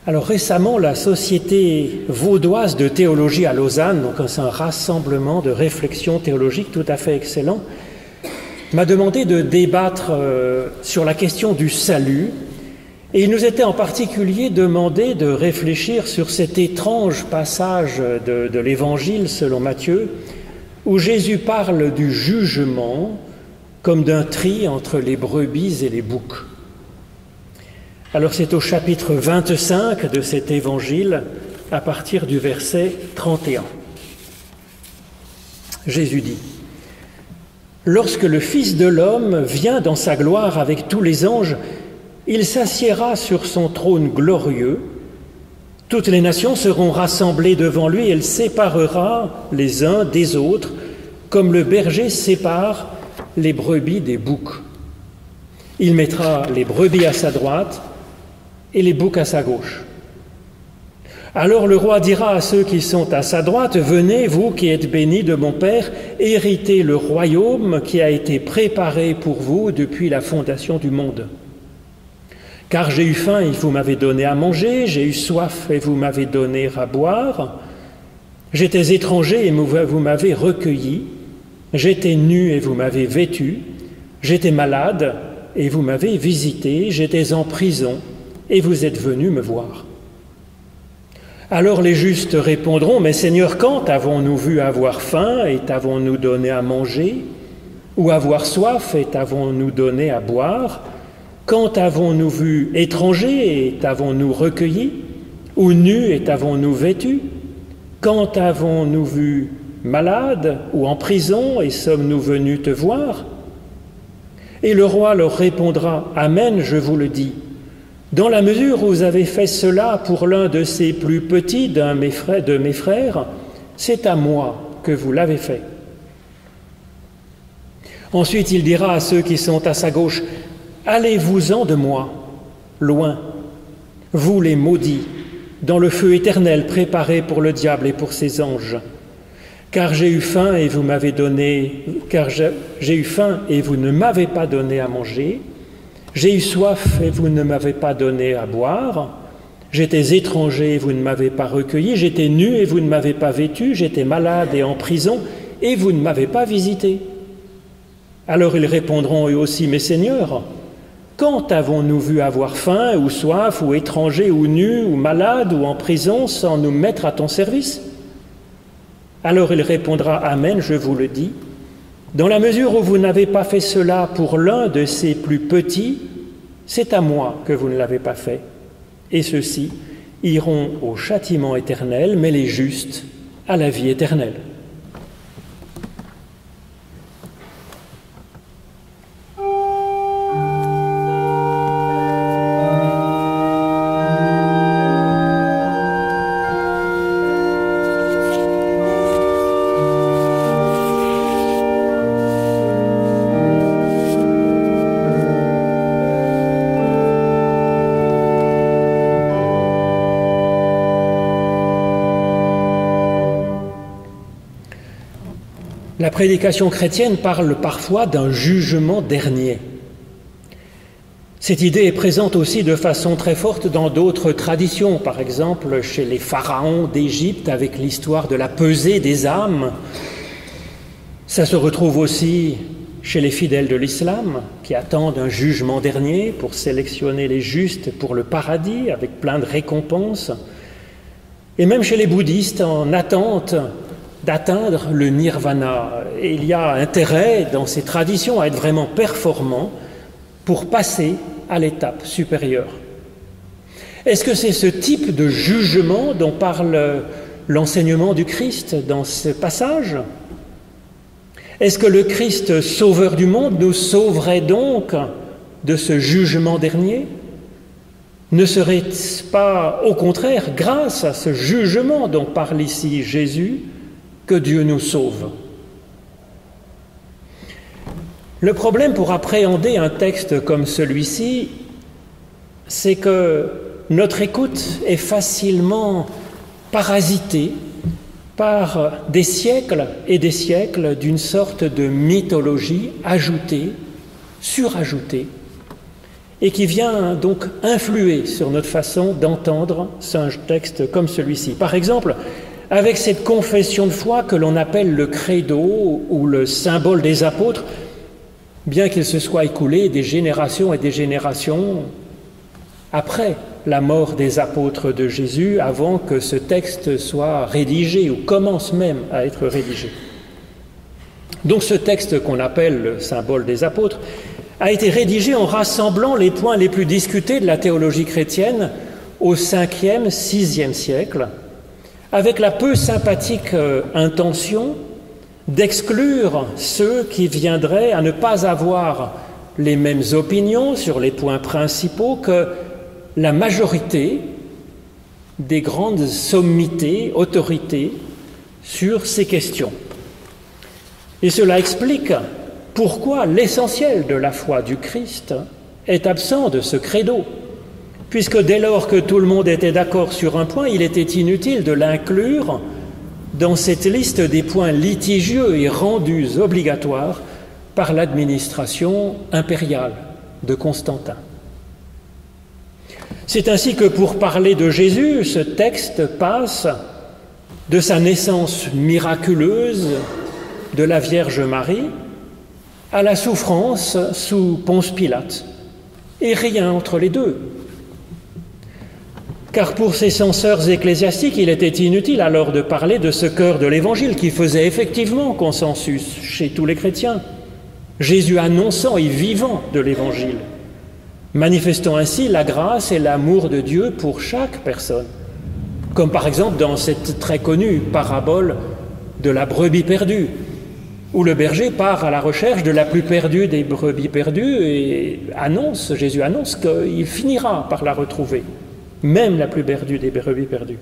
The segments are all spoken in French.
Alors récemment, la Société vaudoise de théologie à Lausanne, donc c'est un rassemblement de réflexion théologique tout à fait excellent, m'a demandé de débattre sur la question du salut. Et il nous était en particulier demandé de réfléchir sur cet étrange passage de l'Évangile selon Matthieu, où Jésus parle du jugement comme d'un tri entre les brebis et les boucs. Alors c'est au chapitre 25 de cet évangile, à partir du verset 31. Jésus dit : « Lorsque le Fils de l'homme vient dans sa gloire avec tous les anges, il s'assiera sur son trône glorieux. Toutes les nations seront rassemblées devant lui et il séparera les uns des autres, comme le berger sépare les brebis des boucs. Il mettra les brebis à sa droite et les boucs à sa gauche. Alors le roi dira à ceux qui sont à sa droite : venez, vous qui êtes bénis de mon Père, héritez le royaume qui a été préparé pour vous depuis la fondation du monde. Car j'ai eu faim et vous m'avez donné à manger, j'ai eu soif et vous m'avez donné à boire, j'étais étranger et vous m'avez recueilli, j'étais nu et vous m'avez vêtu, j'étais malade et vous m'avez visité, j'étais en prison et vous êtes venus me voir. Alors les justes répondront : mais Seigneur, quand avons-nous vu avoir faim et t'avons-nous donné à manger, ou avoir soif et t'avons-nous donné à boire ? Quand avons-nous vu étranger et t'avons-nous recueilli, ou nu et t'avons-nous vêtu ? Quand avons-nous vu malade ou en prison et sommes-nous venus te voir ? Et le roi leur répondra : Amen, je vous le dis. Dans la mesure où vous avez fait cela pour l'un de ces plus petits de mes frères, c'est à moi que vous l'avez fait. Ensuite, il dira à ceux qui sont à sa gauche : allez-vous-en de moi, loin, vous les maudits, dans le feu éternel préparé pour le diable et pour ses anges. Car j'ai eu faim et vous ne m'avez pas donné à manger. J'ai eu soif et vous ne m'avez pas donné à boire. J'étais étranger et vous ne m'avez pas recueilli. J'étais nu et vous ne m'avez pas vêtu. J'étais malade et en prison et vous ne m'avez pas visité. Alors ils répondront eux aussi : mais Seigneur, quand avons-nous vu avoir faim ou soif ou étranger ou nu ou malade ou en prison sans nous mettre à ton service ? Alors il répondra : Amen, je vous le dis. Dans la mesure où vous n'avez pas fait cela pour l'un de ces plus petits, c'est à moi que vous ne l'avez pas fait. Et ceux-ci iront au châtiment éternel, mais les justes à la vie éternelle. La prédication chrétienne parle parfois d'un jugement dernier. Cette idée est présente aussi de façon très forte dans d'autres traditions, par exemple chez les pharaons d'Égypte avec l'histoire de la pesée des âmes. Ça se retrouve aussi chez les fidèles de l'islam qui attendent un jugement dernier pour sélectionner les justes pour le paradis avec plein de récompenses. Et même chez les bouddhistes en attente d'atteindre le nirvana. Et il y a intérêt dans ces traditions à être vraiment performant pour passer à l'étape supérieure. Est-ce que c'est ce type de jugement dont parle l'enseignement du Christ dans ce passage ? Est-ce que le Christ, sauveur du monde, nous sauverait donc de ce jugement dernier ? Ne serait-ce pas, au contraire, grâce à ce jugement dont parle ici Jésus, que Dieu nous sauve ? Le problème pour appréhender un texte comme celui-ci, c'est que notre écoute est facilement parasitée par des siècles et des siècles d'une sorte de mythologie ajoutée, surajoutée, et qui vient donc influer sur notre façon d'entendre un texte comme celui-ci. Par exemple, avec cette confession de foi que l'on appelle le credo ou le symbole des apôtres, bien qu'il se soit écoulé des générations et des générations après la mort des apôtres de Jésus, avant que ce texte soit rédigé ou commence même à être rédigé. Donc ce texte qu'on appelle le symbole des apôtres a été rédigé en rassemblant les points les plus discutés de la théologie chrétienne au 5e, 6e siècle, avec la peu sympathique intention d'exclure ceux qui viendraient à ne pas avoir les mêmes opinions sur les points principaux que la majorité des grandes sommités, autorités sur ces questions. Et cela explique pourquoi l'essentiel de la foi du Christ est absent de ce credo, puisque dès lors que tout le monde était d'accord sur un point, il était inutile de l'inclure dans cette liste des points litigieux et rendus obligatoires par l'administration impériale de Constantin. C'est ainsi que pour parler de Jésus, ce texte passe de sa naissance miraculeuse de la Vierge Marie à la souffrance sous Ponce Pilate, et rien entre les deux. Car pour ces censeurs ecclésiastiques, il était inutile alors de parler de ce cœur de l'Évangile qui faisait effectivement consensus chez tous les chrétiens, Jésus annonçant et vivant de l'Évangile, manifestant ainsi la grâce et l'amour de Dieu pour chaque personne, comme par exemple dans cette très connue parabole de la brebis perdue, où le berger part à la recherche de la plus perdue des brebis perdues et Jésus annonce qu'il finira par la retrouver, même la plus perdue des brebis perdues.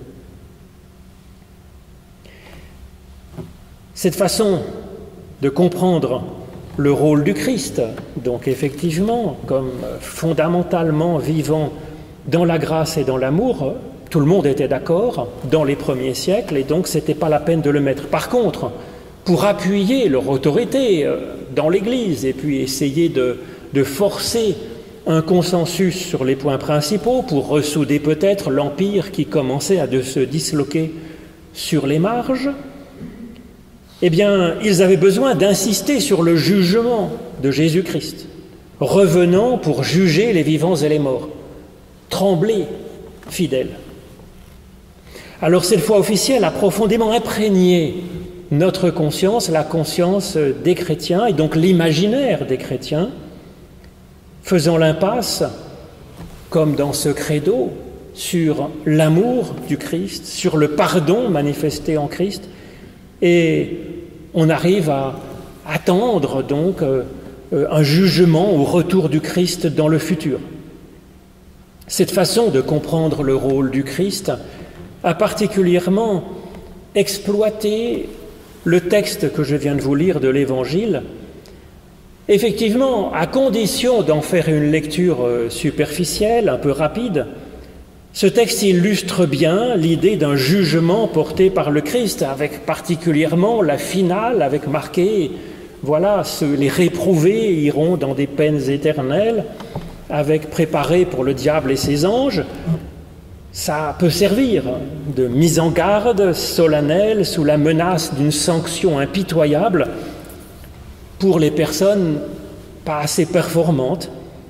Cette façon de comprendre le rôle du Christ, donc effectivement, comme fondamentalement vivant dans la grâce et dans l'amour, tout le monde était d'accord dans les premiers siècles et donc ce n'était pas la peine de le mettre. Par contre, pour appuyer leur autorité dans l'Église et puis essayer de forcer un consensus sur les points principaux pour ressouder peut-être l'empire qui commençait à se disloquer sur les marges, eh bien, ils avaient besoin d'insister sur le jugement de Jésus-Christ, revenant pour juger les vivants et les morts. Tremblez, fidèles. Alors cette foi officielle a profondément imprégné notre conscience, la conscience des chrétiens et donc l'imaginaire des chrétiens, faisant l'impasse, comme dans ce credo, sur l'amour du Christ, sur le pardon manifesté en Christ, et on arrive à attendre donc un jugement au retour du Christ dans le futur. Cette façon de comprendre le rôle du Christ a particulièrement exploité le texte que je viens de vous lire de l'Évangile, effectivement, à condition d'en faire une lecture superficielle, un peu rapide, ce texte illustre bien l'idée d'un jugement porté par le Christ, avec particulièrement la finale, avec marqué, voilà, les réprouvés iront dans des peines éternelles, avec préparé pour le diable et ses anges. Ça peut servir de mise en garde solennelle sous la menace d'une sanction impitoyable pour les personnes pas assez performantes,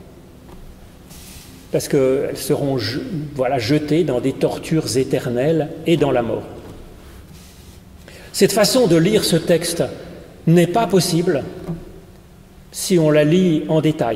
parce qu'elles seront jetées dans des tortures éternelles et dans la mort. Cette façon de lire ce texte n'est pas possible si on la lit en détail.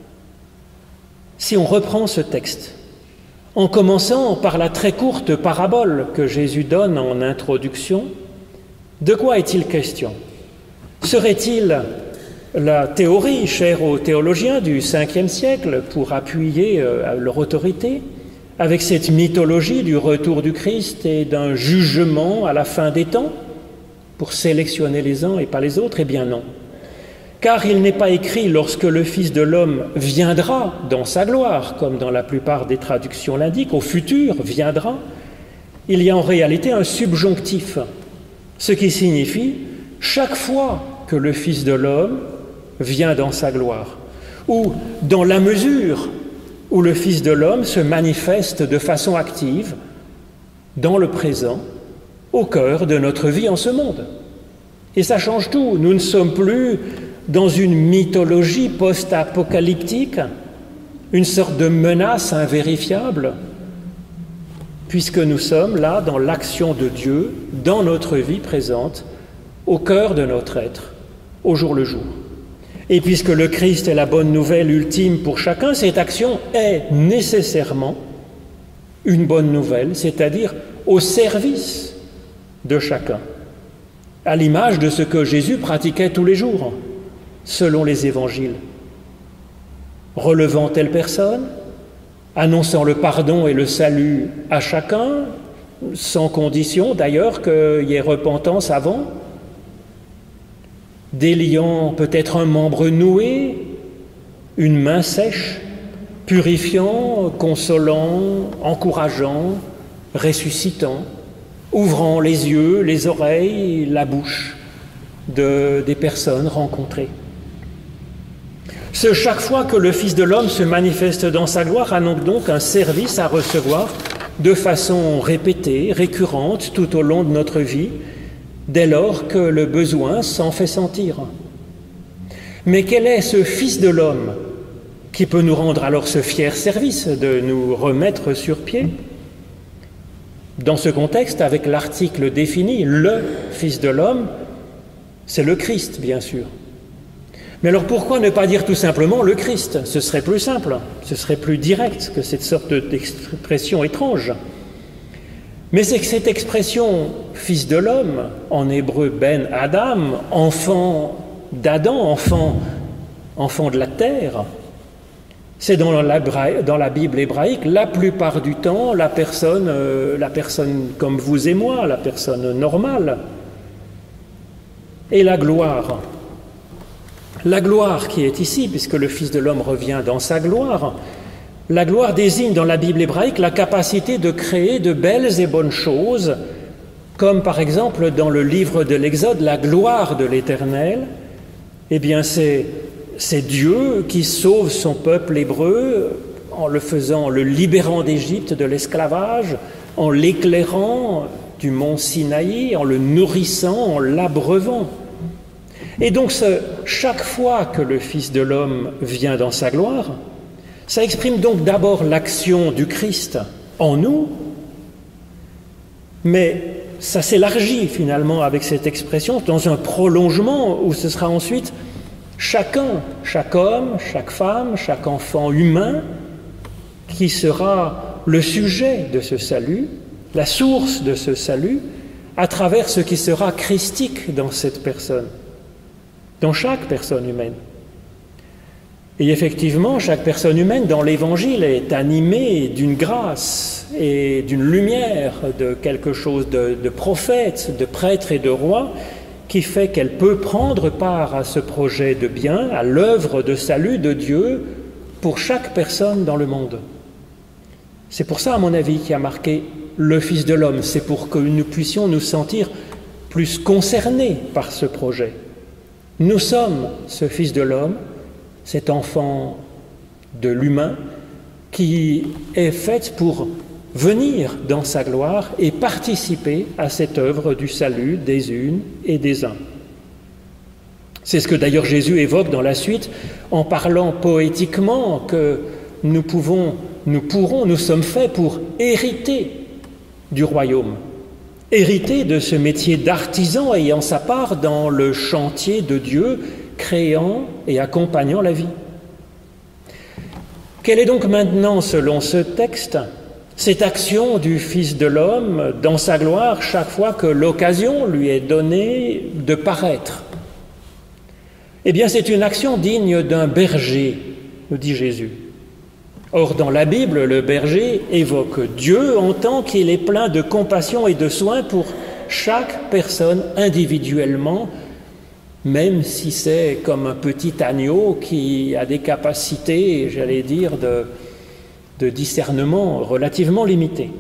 Si on reprend ce texte, en commençant par la très courte parabole que Jésus donne en introduction, de quoi est-il question? Serait-il la théorie chère aux théologiens du 5e siècle pour appuyer leur autorité, avec cette mythologie du retour du Christ et d'un jugement à la fin des temps, pour sélectionner les uns et pas les autres? Eh bien non. Car il n'est pas écrit lorsque le Fils de l'homme viendra dans sa gloire, comme dans la plupart des traductions l'indiquent, au futur viendra. Il y a en réalité un subjonctif, ce qui signifie chaque fois que le Fils de l'homme vient dans sa gloire, ou dans la mesure où le Fils de l'homme se manifeste de façon active, dans le présent, au cœur de notre vie en ce monde. Et ça change tout. Nous ne sommes plus dans une mythologie post-apocalyptique, une sorte de menace invérifiable, puisque nous sommes là dans l'action de Dieu, dans notre vie présente, au cœur de notre être, au jour le jour. Et puisque le Christ est la bonne nouvelle ultime pour chacun, cette action est nécessairement une bonne nouvelle, c'est-à-dire au service de chacun, à l'image de ce que Jésus pratiquait tous les jours, selon les évangiles. Relevant telle personne, annonçant le pardon et le salut à chacun, sans condition d'ailleurs qu'il y ait repentance avant, déliant peut-être un membre noué, une main sèche, purifiant, consolant, encourageant, ressuscitant, ouvrant les yeux, les oreilles, la bouche des personnes rencontrées. Chaque fois que le Fils de l'homme se manifeste dans sa gloire, a donc un service à recevoir de façon répétée, récurrente, tout au long de notre vie, dès lors que le besoin s'en fait sentir. Mais quel est ce Fils de l'homme qui peut nous rendre alors ce fier service de nous remettre sur pied? Dans ce contexte, avec l'article défini, le Fils de l'homme, c'est le Christ, bien sûr. Mais alors pourquoi ne pas dire tout simplement le Christ? Ce serait plus simple, ce serait plus direct que cette sorte d'expression étrange. Mais c'est que cette expression « fils de l'homme », en hébreu Ben Adam, enfant d'Adam, enfant de la terre, c'est dans la Bible hébraïque, la plupart du temps, la personne comme vous et moi, la personne normale. Et la gloire qui est ici, puisque le Fils de l'homme revient dans sa gloire, la gloire désigne dans la Bible hébraïque la capacité de créer de belles et bonnes choses, comme par exemple dans le livre de l'Exode, la gloire de l'Éternel. Eh bien, c'est Dieu qui sauve son peuple hébreu en le libérant d'Égypte, de l'esclavage, en l'éclairant du mont Sinaï, en le nourrissant, en l'abreuvant. Et donc, chaque fois que le Fils de l'homme vient dans sa gloire, ça exprime donc d'abord l'action du Christ en nous, mais ça s'élargit finalement avec cette expression dans un prolongement où ce sera ensuite chacun, chaque homme, chaque femme, chaque enfant humain qui sera le sujet de ce salut, la source de ce salut, à travers ce qui sera christique dans cette personne, dans chaque personne humaine. Et effectivement, chaque personne humaine dans l'Évangile est animée d'une grâce et d'une lumière, de quelque chose de prophète, de prêtre et de roi, qui fait qu'elle peut prendre part à ce projet de bien, à l'œuvre de salut de Dieu pour chaque personne dans le monde. C'est pour ça, à mon avis, qu'il y a marqué le Fils de l'homme. C'est pour que nous puissions nous sentir plus concernés par ce projet. Nous sommes ce Fils de l'homme, cet enfant de l'humain qui est fait pour venir dans sa gloire et participer à cette œuvre du salut des unes et des uns. C'est ce que d'ailleurs Jésus évoque dans la suite en parlant poétiquement que nous sommes faits pour hériter du royaume, hériter de ce métier d'artisan ayant sa part dans le chantier de Dieu, créant et accompagnant la vie. Quelle est donc maintenant, selon ce texte, cette action du Fils de l'homme dans sa gloire chaque fois que l'occasion lui est donnée de paraître? Eh bien, c'est une action digne d'un berger, nous dit Jésus. Or, dans la Bible, le berger évoque Dieu en tant qu'il est plein de compassion et de soin pour chaque personne individuellement, même si c'est comme un petit agneau qui a des capacités, j'allais dire, de discernement relativement limitées.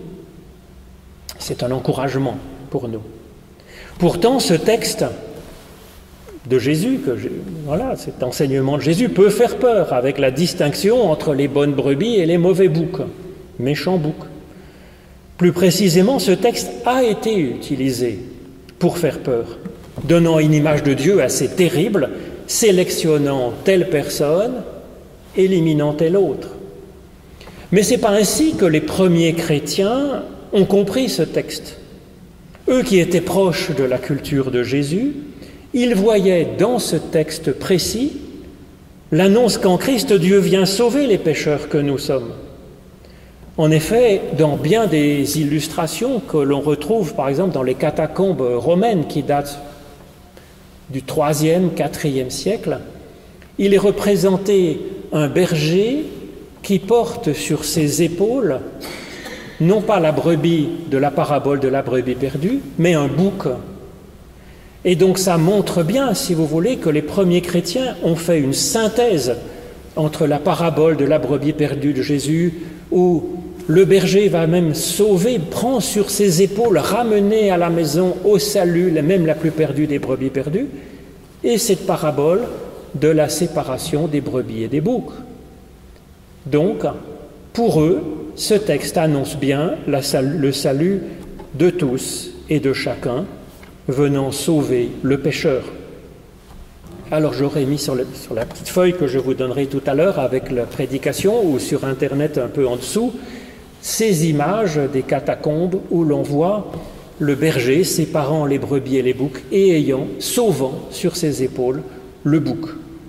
C'est un encouragement pour nous. Pourtant, ce texte de Jésus, voilà, cet enseignement de Jésus peut faire peur avec la distinction entre les bonnes brebis et les mauvais boucs, méchants boucs. Plus précisément, ce texte a été utilisé pour faire peur, donnant une image de Dieu assez terrible, sélectionnant telle personne, éliminant telle autre. Mais ce n'est pas ainsi que les premiers chrétiens ont compris ce texte. Eux qui étaient proches de la culture de Jésus, ils voyaient dans ce texte précis l'annonce qu'en Christ, Dieu vient sauver les pécheurs que nous sommes. En effet, dans bien des illustrations que l'on retrouve, par exemple, dans les catacombes romaines qui datent du IIIe, IVe siècle, il est représenté un berger qui porte sur ses épaules non pas la brebis de la parabole de la brebis perdue, mais un bouc. Et donc ça montre bien, si vous voulez, que les premiers chrétiens ont fait une synthèse entre la parabole de la brebis perdue de Jésus, où le berger va même sauver, prend sur ses épaules, ramener à la maison au salut, même la plus perdue des brebis perdues, et cette parabole de la séparation des brebis et des boucs. Donc, pour eux, ce texte annonce bien le salut de tous et de chacun, venant sauver le pécheur. Alors j'aurais mis sur la petite feuille que je vous donnerai tout à l'heure avec la prédication, ou sur Internet un peu en dessous, ces images des catacombes où l'on voit le berger séparant les brebis et les boucs et sauvant sur ses épaules le bouc.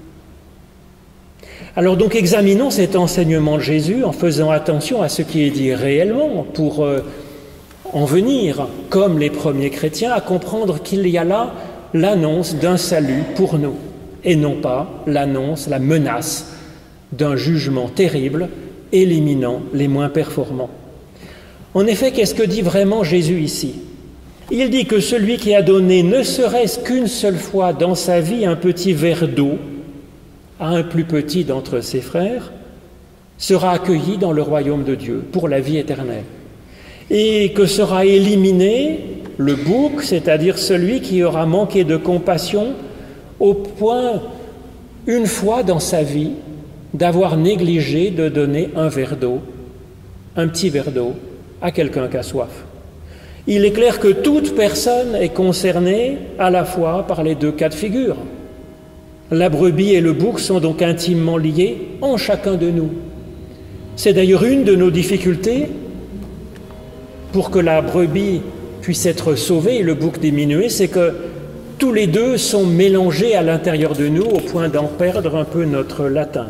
Alors donc examinons cet enseignement de Jésus en faisant attention à ce qui est dit réellement pour en venir, comme les premiers chrétiens, à comprendre qu'il y a là l'annonce d'un salut pour nous et non pas l'annonce, la menace d'un jugement terrible éliminant les moins performants. En effet, qu'est-ce que dit vraiment Jésus ici ? Il dit que celui qui a donné ne serait-ce qu'une seule fois dans sa vie un petit verre d'eau à un plus petit d'entre ses frères sera accueilli dans le royaume de Dieu pour la vie éternelle. Et que sera éliminé le bouc, c'est-à-dire celui qui aura manqué de compassion au point, une fois dans sa vie, d'avoir négligé de donner un verre d'eau, un petit verre d'eau, à quelqu'un qui a soif. Il est clair que toute personne est concernée à la fois par les deux cas de figure. La brebis et le bouc sont donc intimement liés en chacun de nous. C'est d'ailleurs une de nos difficultés pour que la brebis puisse être sauvée et le bouc diminué, c'est que tous les deux sont mélangés à l'intérieur de nous au point d'en perdre un peu notre latin.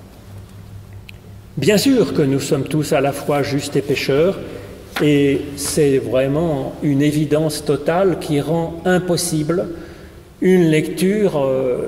Bien sûr que nous sommes tous à la fois justes et pécheurs, et c'est vraiment une évidence totale qui rend impossible une lecture,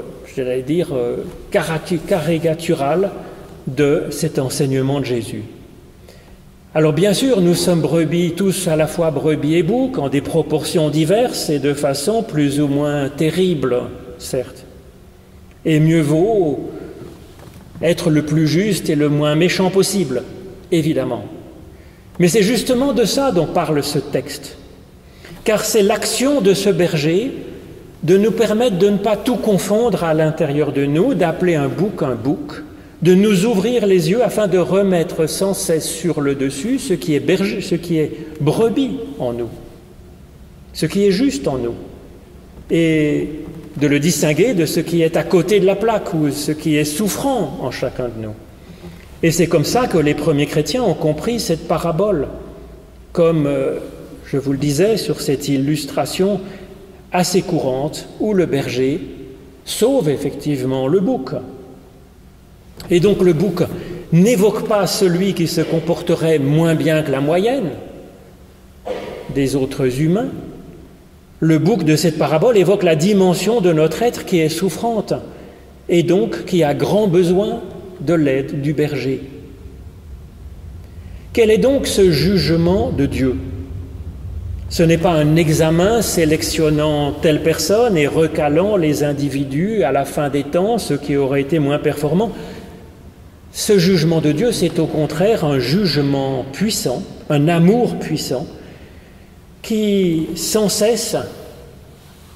caricaturale de cet enseignement de Jésus. Alors bien sûr, nous sommes brebis, tous à la fois brebis et boucs, en des proportions diverses et de façon plus ou moins terrible, certes. Et mieux vaut être le plus juste et le moins méchant possible, évidemment. Mais c'est justement de ça dont parle ce texte, car c'est l'action de ce berger de nous permettre de ne pas tout confondre à l'intérieur de nous, d'appeler un bouc, de nous ouvrir les yeux afin de remettre sans cesse sur le dessus ce qui est berger, ce qui est brebis en nous, ce qui est juste en nous, et de le distinguer de ce qui est à côté de la plaque ou ce qui est souffrant en chacun de nous. Et c'est comme ça que les premiers chrétiens ont compris cette parabole, comme je vous le disais sur cette illustration assez courante où le berger sauve effectivement le bouc. Et donc le bouc n'évoque pas celui qui se comporterait moins bien que la moyenne des autres humains. Le bouc de cette parabole évoque la dimension de notre être qui est souffrante et donc qui a grand besoin de l'aide du berger. Quel est donc ce jugement de Dieu ? Ce n'est pas un examen sélectionnant telle personne et recalant les individus à la fin des temps, ceux qui auraient été moins performants. Ce jugement de Dieu, c'est au contraire un jugement puissant, un amour puissant, qui sans cesse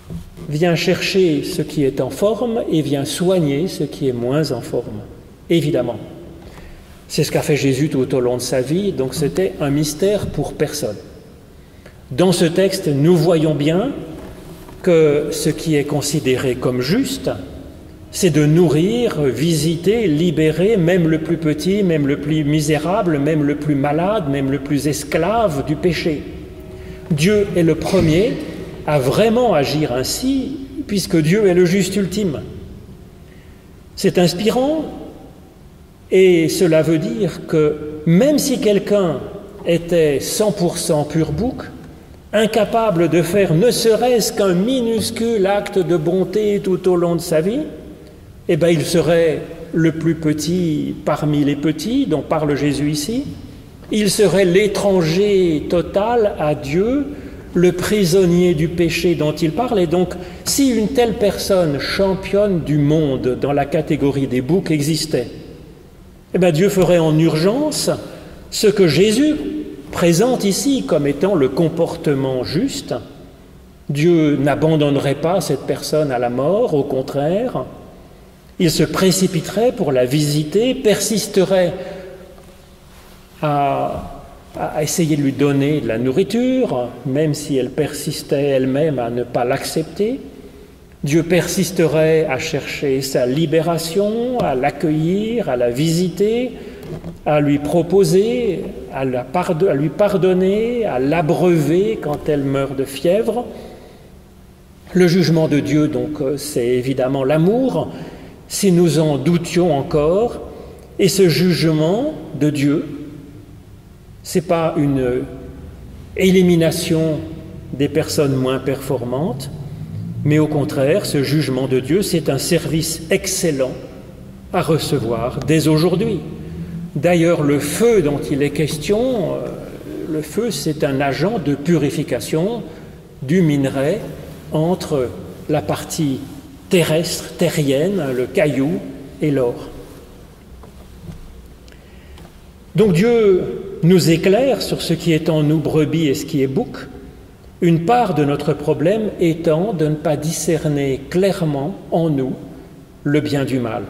vient chercher ce qui est en forme et vient soigner ce qui est moins en forme, évidemment. C'est ce qu'a fait Jésus tout au long de sa vie, donc c'était un mystère pour personne. Dans ce texte, nous voyons bien que ce qui est considéré comme juste, c'est de nourrir, visiter, libérer même le plus petit, même le plus misérable, même le plus malade, même le plus esclave du péché. Dieu est le premier à vraiment agir ainsi, puisque Dieu est le juste ultime. C'est inspirant, et cela veut dire que même si quelqu'un était 100% pur bouc, incapable de faire ne serait-ce qu'un minuscule acte de bonté tout au long de sa vie, eh bien, il serait le plus petit parmi les petits, dont parle Jésus ici. Il serait l'étranger total à Dieu, le prisonnier du péché dont il parle. Et donc, si une telle personne championne du monde dans la catégorie des boucs existait, eh bien, Dieu ferait en urgence ce que Jésus présente ici comme étant le comportement juste. Dieu n'abandonnerait pas cette personne à la mort, au contraire. Il se précipiterait pour la visiter, persisterait à essayer de lui donner de la nourriture, même si elle persistait elle-même à ne pas l'accepter. Dieu persisterait à chercher sa libération, à l'accueillir, à la visiter, à lui proposer, à lui pardonner, à l'abreuver quand elle meurt de fièvre. Le jugement de Dieu, donc, c'est évidemment l'amour, si nous en doutions encore, et ce jugement de Dieu, ce n'est pas une élimination des personnes moins performantes, mais au contraire, ce jugement de Dieu, c'est un service excellent à recevoir dès aujourd'hui. D'ailleurs, le feu dont il est question, le feu, c'est un agent de purification du minerai entre la partie terrestre, terrienne, le caillou et l'or. Donc Dieu nous éclaire sur ce qui est en nous brebis et ce qui est bouc, une part de notre problème étant de ne pas discerner clairement en nous le bien du mal,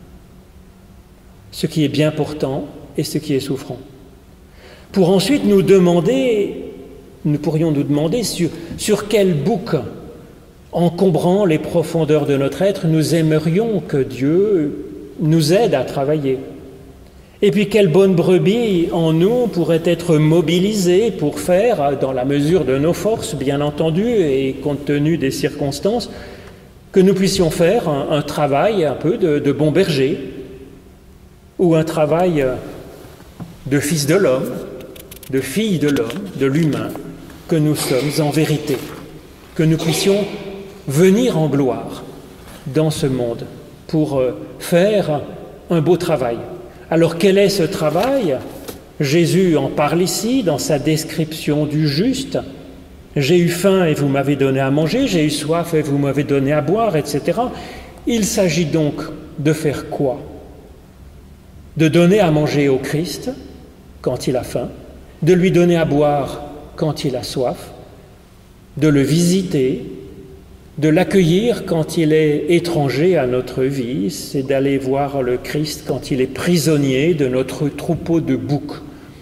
ce qui est bien portant et ce qui est souffrant. Pour ensuite nous pourrions nous demander sur quel bouc, encombrant les profondeurs de notre être, nous aimerions que Dieu nous aide à travailler. Et puis quelle bonne brebis en nous pourrait être mobilisée pour faire, dans la mesure de nos forces, bien entendu, et compte tenu des circonstances, que nous puissions faire un travail un peu de bon berger, ou un travail de fils de l'homme, de fille de l'homme, de l'humain, que nous sommes en vérité, que nous puissions venir en gloire dans ce monde pour faire un beau travail. Alors quel est ce travail? Jésus en parle ici dans sa description du juste. J'ai eu faim et vous m'avez donné à manger, j'ai eu soif et vous m'avez donné à boire, etc. Il s'agit donc de faire quoi? De donner à manger au Christ quand il a faim, de lui donner à boire quand il a soif, de le visiter, de l'accueillir quand il est étranger à notre vie, c'est d'aller voir le Christ quand il est prisonnier de notre troupeau de boucs.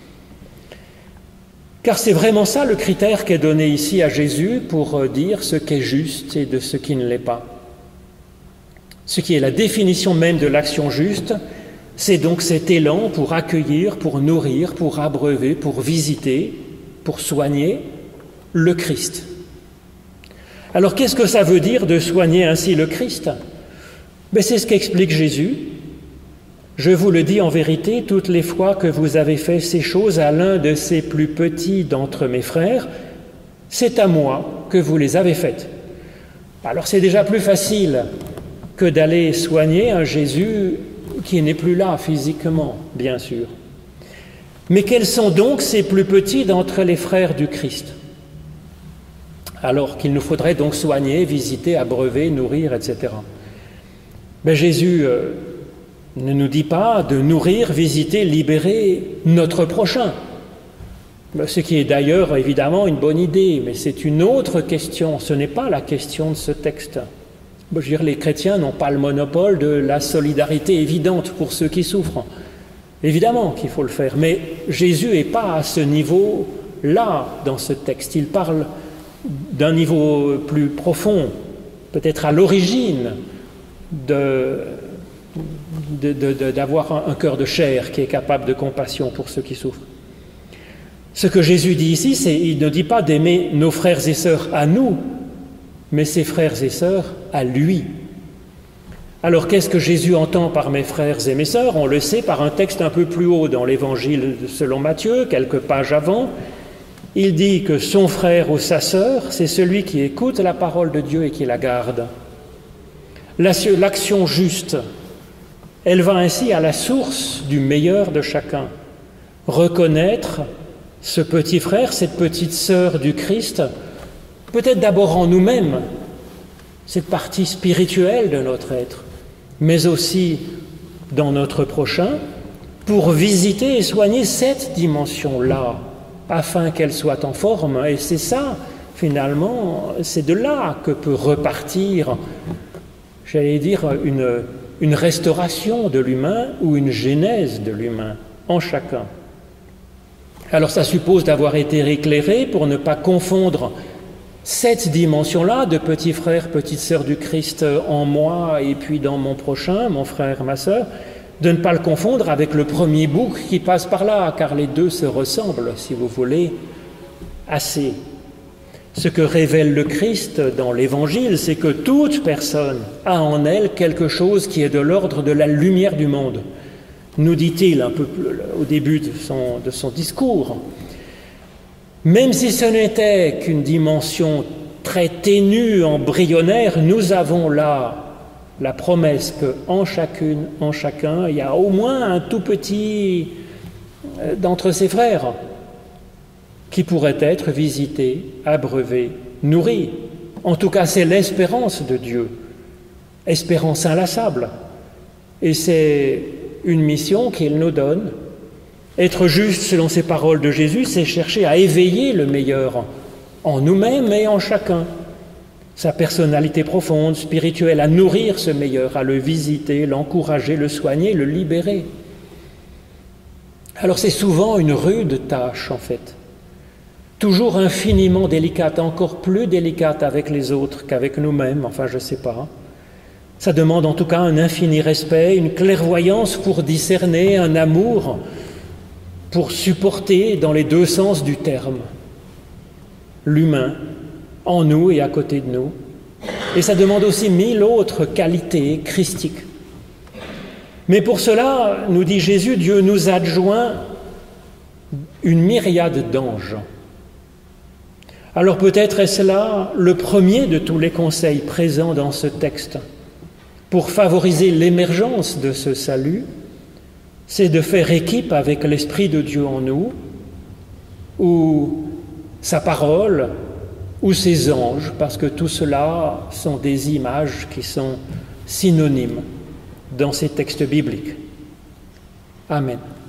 Car c'est vraiment ça le critère qui est donné ici à Jésus pour dire ce qui est juste et de ce qui ne l'est pas. Ce qui est la définition même de l'action juste, c'est donc cet élan pour accueillir, pour nourrir, pour abreuver, pour visiter, pour soigner le Christ. Alors qu'est-ce que ça veut dire de soigner ainsi le Christ? C'est ce qu'explique Jésus. Je vous le dis en vérité, toutes les fois que vous avez fait ces choses à l'un de ces plus petits d'entre mes frères, c'est à moi que vous les avez faites. Alors c'est déjà plus facile que d'aller soigner un Jésus qui n'est plus là physiquement, bien sûr. Mais quels sont donc ces plus petits d'entre les frères du Christ? Alors qu'il nous faudrait donc soigner, visiter, abreuver, nourrir, etc. Jésus ne nous dit pas de nourrir, visiter, libérer notre prochain. Ce qui est d'ailleurs évidemment une bonne idée, mais c'est une autre question, ce n'est pas la question de ce texte. Je veux dire, les chrétiens n'ont pas le monopole de la solidarité évidente pour ceux qui souffrent. Évidemment qu'il faut le faire, mais Jésus n'est pas à ce niveau-là dans ce texte. Il parle d'un niveau plus profond, peut-être à l'origine d'avoir un cœur de chair qui est capable de compassion pour ceux qui souffrent. Ce que Jésus dit ici, il ne dit pas d'aimer nos frères et sœurs à nous, mais ses frères et sœurs à lui. Alors qu'est-ce que Jésus entend par mes frères et mes sœurs? On le sait par un texte un peu plus haut dans l'Évangile selon Matthieu, quelques pages avant. Il dit que son frère ou sa sœur, c'est celui qui écoute la parole de Dieu et qui la garde. L'action juste, elle va ainsi à la source du meilleur de chacun. Reconnaître ce petit frère, cette petite sœur du Christ, peut-être d'abord en nous-mêmes, cette partie spirituelle de notre être, mais aussi dans notre prochain, pour visiter et soigner cette dimension-là, afin qu'elle soit en forme. Et c'est ça, finalement, c'est de là que peut repartir, j'allais dire, une restauration de l'humain ou une genèse de l'humain en chacun. Alors ça suppose d'avoir été éclairé pour ne pas confondre cette dimension-là de petit frère, petite sœur du Christ en moi et puis dans mon prochain, mon frère, ma sœur, de ne pas le confondre avec le premier bouc qui passe par là, car les deux se ressemblent, si vous voulez, assez. Ce que révèle le Christ dans l'Évangile, c'est que toute personne a en elle quelque chose qui est de l'ordre de la lumière du monde, nous dit-il un peu au début de son discours. Même si ce n'était qu'une dimension très ténue, embryonnaire, nous avons là la promesse qu'en chacune, en chacun, il y a au moins un tout petit d'entre ses frères qui pourrait être visité, abreuvé, nourri. En tout cas, c'est l'espérance de Dieu, espérance inlassable. Et c'est une mission qu'il nous donne. Être juste selon ces paroles de Jésus, c'est chercher à éveiller le meilleur en nous-mêmes et en chacun. Sa personnalité profonde, spirituelle, à nourrir ce meilleur, à le visiter, l'encourager, le soigner, le libérer. Alors c'est souvent une rude tâche en fait, toujours infiniment délicate, encore plus délicate avec les autres qu'avec nous-mêmes, enfin je ne sais pas. Ça demande en tout cas un infini respect, une clairvoyance pour discerner, un amour pour supporter dans les deux sens du terme, l'humain, en nous et à côté de nous. Et ça demande aussi 1000 autres qualités christiques. Mais pour cela, nous dit Jésus, Dieu nous adjoint une myriade d'anges. Alors peut-être est-ce là le premier de tous les conseils présents dans ce texte. Pour favoriser l'émergence de ce salut, c'est de faire équipe avec l'Esprit de Dieu en nous, ou sa parole, ou ses anges, parce que tout cela sont des images qui sont synonymes dans ces textes bibliques. Amen.